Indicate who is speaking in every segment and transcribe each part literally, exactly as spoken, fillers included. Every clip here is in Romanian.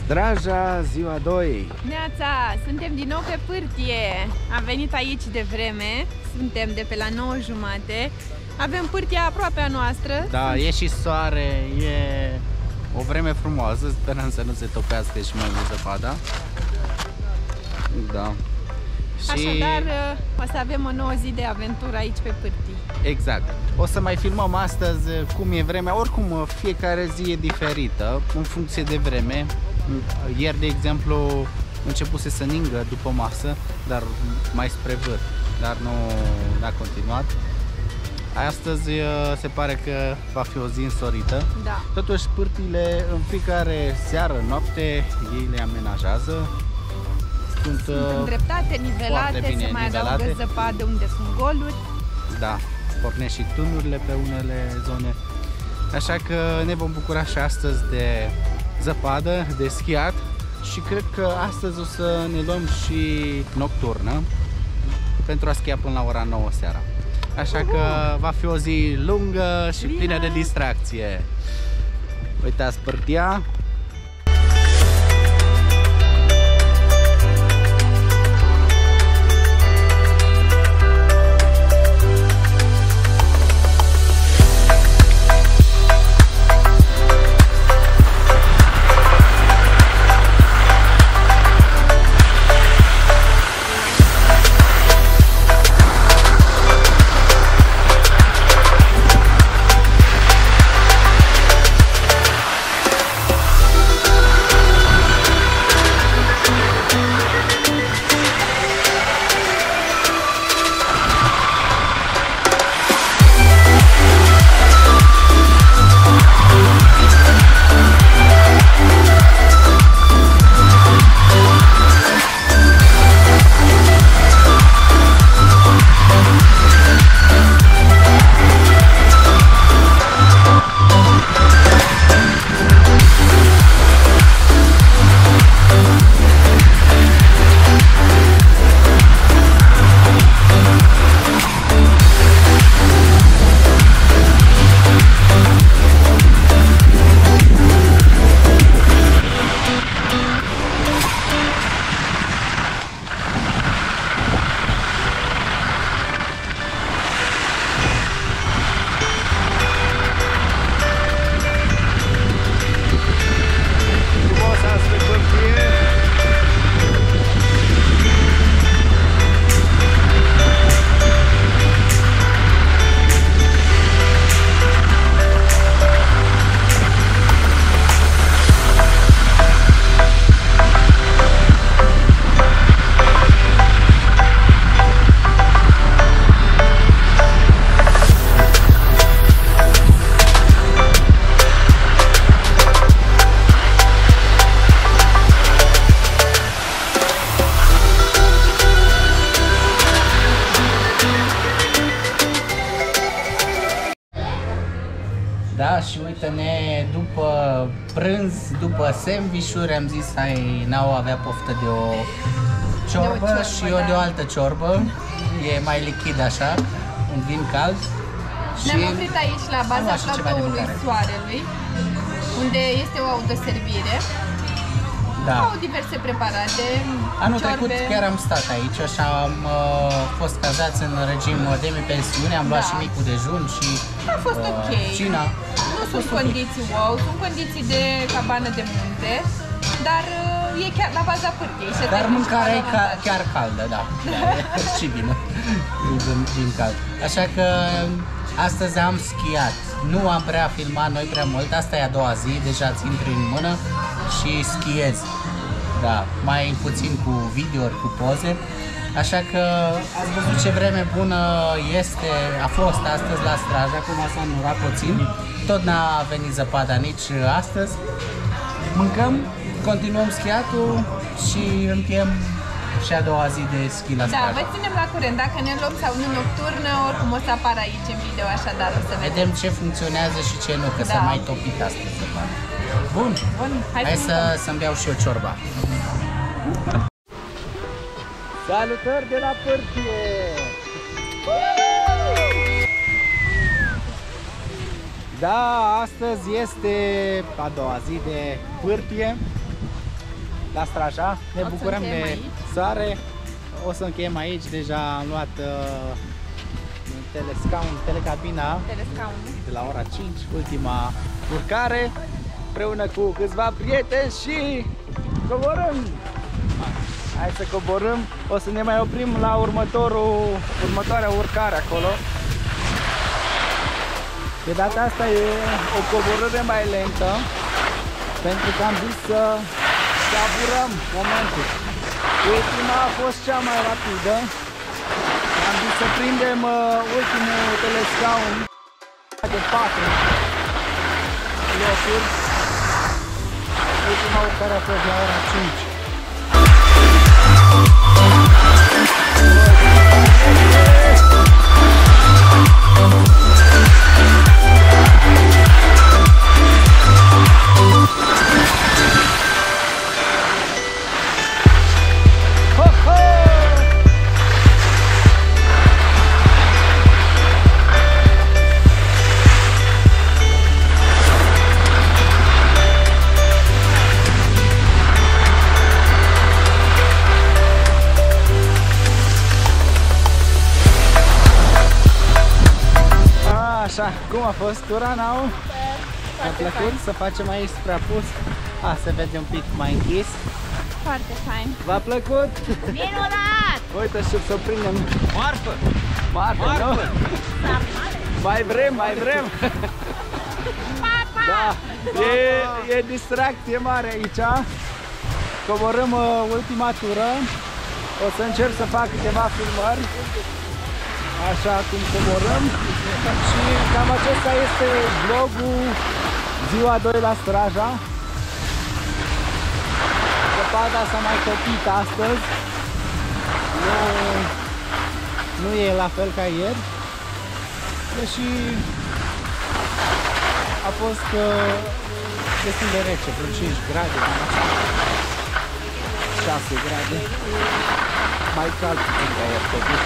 Speaker 1: Draja, ziua doi!
Speaker 2: Neața, suntem din nou pe pârtie. Am venit aici de vreme, suntem de pe la nouă jumate. Avem pârtia aproape a noastră.
Speaker 1: Da, e și soare, e o vreme frumoasă, sperăm să nu se topească și mai mult zăpada. Da. Și...
Speaker 2: Așadar, o să avem o nouă zi de aventură aici pe pârtii.
Speaker 1: Exact. O să mai filmăm astăzi cum e vremea, oricum fiecare zi e diferită în funcție de vreme. Ieri, de exemplu, începuse să ningă după masă, dar mai spre vârf, dar nu a continuat. Astăzi se pare că va fi o zi însorită.
Speaker 2: Da.
Speaker 1: Totuși, pârtiile în fiecare seară, noapte, ei le amenajează. Sunt,
Speaker 2: sunt îndreptate, nivelate,
Speaker 1: bine,
Speaker 2: se mai
Speaker 1: nivelate.
Speaker 2: adaugă zăpadă unde sunt goluri.
Speaker 1: Da, pornește și tunurile pe unele zone. Așa că ne vom bucura și astăzi de zăpadă, de schiat și cred că astăzi o să ne luăm și nocturnă pentru a schia până la ora nouă seara. Așa că va fi o zi lungă și
Speaker 2: Bine.
Speaker 1: plină de distracție. Uitați pârtia. Da, și uite-ne, după prânz, după sandvișuri, am zis, hai, n-au avea poftă de o ciorbă,
Speaker 2: de o ciorbă
Speaker 1: și eu
Speaker 2: da.
Speaker 1: de o altă ciorbă. E mai lichid așa, un vin cald.
Speaker 2: Ne-am oprit aici la baza platoului Soarelui, unde este o autoservire.
Speaker 1: Da.
Speaker 2: Au diverse preparate.
Speaker 1: Anul
Speaker 2: ciorbe.
Speaker 1: trecut chiar am stat aici, așa am uh, fost cazați în regim demi-pensiune, am luat
Speaker 2: Da.
Speaker 1: și micul dejun și
Speaker 2: A fost
Speaker 1: uh,
Speaker 2: ok.
Speaker 1: cina.
Speaker 2: Nu sunt condiții wow, sunt condiții de cabană de munte, dar uh, e chiar la baza pârtiei.
Speaker 1: Dar mâncarea e ca, chiar caldă, da. da și bine, din, din cald. Așa că astăzi am schiat. Nu am prea filmat noi prea mult, asta e a doua zi, deja ți intri în mână și schiez. Da, mai puțin cu video-uri, cu poze. Așa că ați văzut ce vreme bună este, a fost astăzi la Straja, acum s-a înnurat puțin. Tot n-a venit zăpada nici astăzi. Mâncăm, continuăm schiatul și încheiem și a doua zi de schi la Straja.
Speaker 2: Da, vă ținem la curent, dacă ne luăm sau nu nocturnă, oricum o să apară aici în video, așadar o să vedem.
Speaker 1: Vedem ce funcționează și ce nu, că
Speaker 2: Da.
Speaker 1: s-a mai topit astăzi zăpada. Bun,
Speaker 2: Bun, hai,
Speaker 1: hai
Speaker 2: să,
Speaker 1: să, să-mi beau și eu ciorba. Salutări de la pârtie! Da, astăzi este a doua zi de pârtie. la Straja. Ne
Speaker 2: O să
Speaker 1: bucurăm de
Speaker 2: încheiem aici.
Speaker 1: soare. O să încheiem aici. Deja am luat uh, telescaun, telecabina
Speaker 2: Telescaun.
Speaker 1: de la ora cinci, ultima urcare, împreună cu câțiva prieteni și coborâm! Hai să coborâm, o să ne mai oprim la următorul, următoarea urcare acolo. De data asta e o coborâre mai lentă, pentru că am zis să saburăm momentul. Ultima a fost cea mai rapidă. Am zis să prindem uh, ultimul telescaun de patru locuri. Ultima urcare a fost la ora cinci. Așa, cum a fost tura, Nau? Mi-a plăcut să facem aici spre apus. A, se vede un pic mai închis.
Speaker 2: Foarte fain.
Speaker 1: V-a plăcut?
Speaker 2: Minunat!
Speaker 1: Uite și să prindem
Speaker 3: Marfă!
Speaker 1: marfă, nu? Mai vrem, mai vrem! Da, e, e distracție mare aici. Coborâm uh, ultima tură. O să încerc să fac câteva filmări. Așa cum coborâm. Și cam acesta este vlogul ziua doi la Straja. Zăpada s-a mai topit astăzi. Nu, nu e la fel ca ieri. Deși a fost uh, destul de rece, vreo cinci grade, cam așa. șase grade. Mai cald puțin ca ieri, totuși.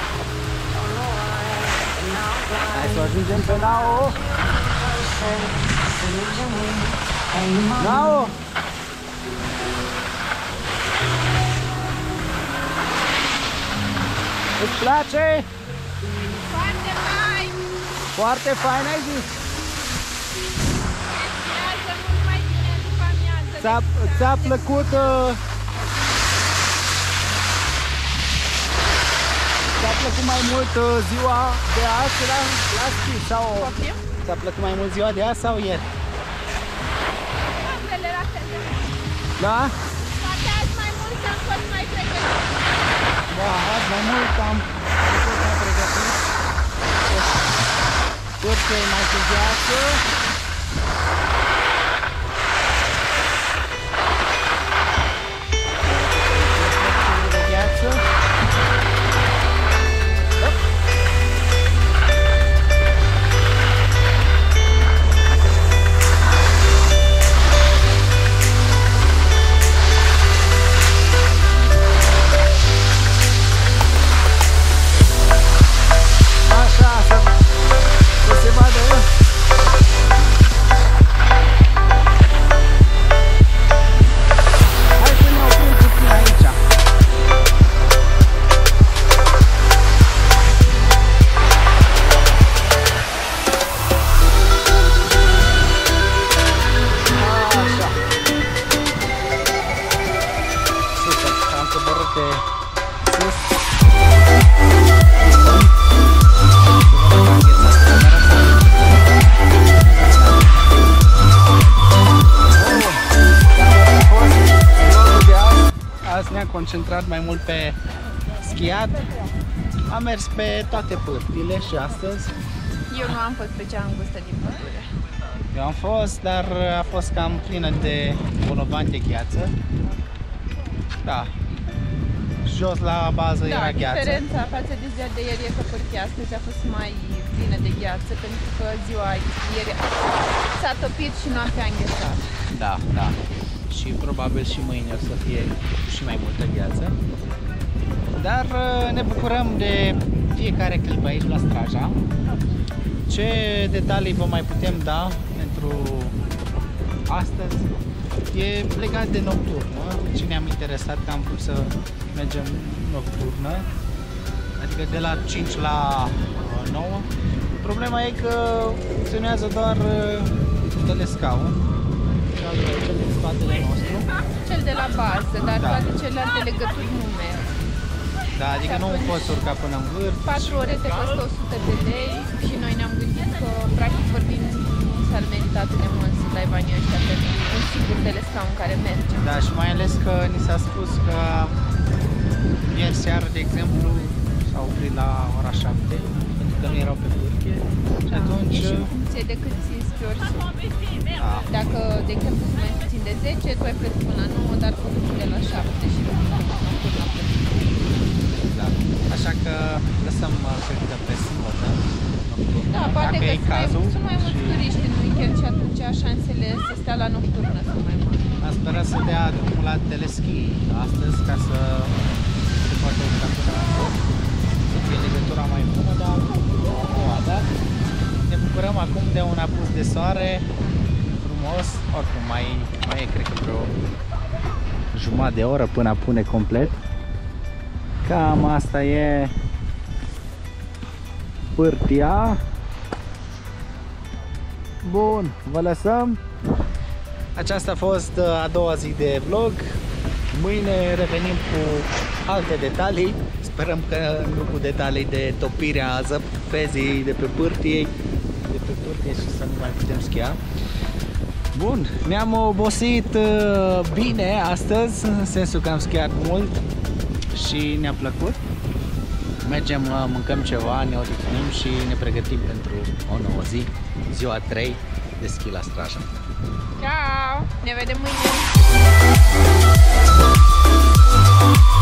Speaker 1: Hai să ajungem pe Nao. Nao! Îți place?
Speaker 2: Foarte fain!
Speaker 1: Foarte fain, ai zis?
Speaker 2: Iată mult mai bine după amiază.
Speaker 1: Ți-a, ți-a plăcut uh, ți-a plăcut mai mult uh, ziua de azi la, la schi sau
Speaker 2: Poftim?
Speaker 1: ți-a plăcut mai mult ziua de azi sau ieri?
Speaker 2: Ambele la fel de mult.
Speaker 1: Da?
Speaker 2: Poate azi mai mult am fost mai pregătit.
Speaker 1: Da, azi mai mult am fost mai pregătit. Urcă e mai târziață. De gheață. Așa, să, să se vadă. Hai să ne oprim puțin aici. Așa. Super, am coborât pe sus. Azi ne-am concentrat mai mult pe schiat. Am mers pe toate pârtile și astăzi.
Speaker 2: Eu nu am fost pe cea îngustă din pădure.
Speaker 1: Eu am fost, dar a fost cam plină de bolovani de gheață. Da. Jos la bază
Speaker 2: Da,
Speaker 1: era gheață.
Speaker 2: diferența față de ziua de ieri e că pârtia astăzi a fost mai plină de gheață, pentru că ziua ieri s-a topit și noaptea a înghețat.
Speaker 1: Da, da. Și probabil și mâine o să fie și mai multă gheață. Dar ne bucurăm de fiecare clip aici la Straja. Ce detalii vă mai putem da pentru astăzi? e legat de nocturnă. Ce ne-am interesat că am vrut să mergem nocturnă, adică de la cinci la nouă. Problema e că funcționează doar telescaun, cel din spatele nostru.
Speaker 2: Cel de la bază, dar
Speaker 1: Da.
Speaker 2: toate celelalte legături nu merg.
Speaker 1: Da, adică nu poți urca până în vârf.
Speaker 2: patru ore te costă o sută de lei și noi ne-am gândit că, practic vorbind, nu s-ar merita atât de mult să dai banii ăștia pentru un singur telescaun care merge.
Speaker 1: Da, și mai ales că ni s-a spus că ieri seară, de exemplu, s-au oprit la ora șapte, pentru că nu erau pe pârtie. Și atunci...
Speaker 2: E și în funcție de cât ți schiori sunt.
Speaker 1: Da.
Speaker 2: Dacă, de exemplu, sunt mai puțin de zece, tu ai plătit până la nouă, dar produsul de la șapte și nu până la plătit.
Speaker 1: Da. Așa că lăsăm, cred că pe sâmbătă.
Speaker 2: Da, poate
Speaker 1: Dacă
Speaker 2: că
Speaker 1: e
Speaker 2: sunt mai,
Speaker 1: cazul.
Speaker 2: sunt mai mulți
Speaker 1: și
Speaker 2: turiști în weekend și atunci șansele să stea la nocturnă sunt mai mari.
Speaker 1: am sperat să dea drumul la teleschi astăzi ca să se poată urca până la vârf, să fie legătura mai bună, dar nu a dat. Ne bucurăm acum de un apus de soare frumos, oricum mai, mai e cred că vreo jumătate de oră până apune complet. Cam asta e pârtia. Bun, vă lăsăm. Aceasta a fost a doua zi de vlog. Mâine revenim cu alte detalii. Sperăm că nu cu detalii de topirea zăpezii de pe pârtie, de pe pârtie și să nu mai putem schia. Bun, ne-am obosit bine astăzi, în sensul că am schiat mult și ne-a plăcut. Mergem, mâncăm ceva, ne odihnim și ne pregătim pentru o nouă zi, ziua trei de schi la Straja.
Speaker 2: Ciao! Ne vedem mâine!